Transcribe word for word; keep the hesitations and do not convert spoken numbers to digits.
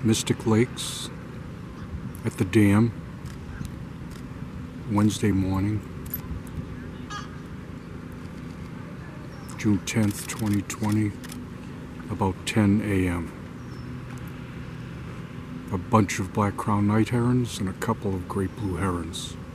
Mystic Lakes at the dam, Wednesday morning, June tenth, twenty twenty, about ten A M A bunch of black-crowned night herons and a couple of great blue herons.